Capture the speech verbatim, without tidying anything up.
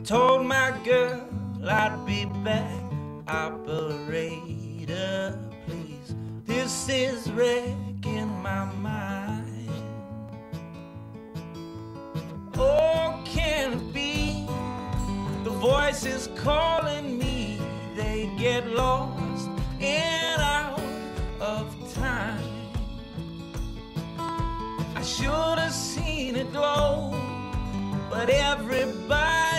told my girl I'd be back. Operator, please, this is wrecking my mind. Oh, can it be the voices calling me? They get lost and out of time. I should have seen it glow, but everybody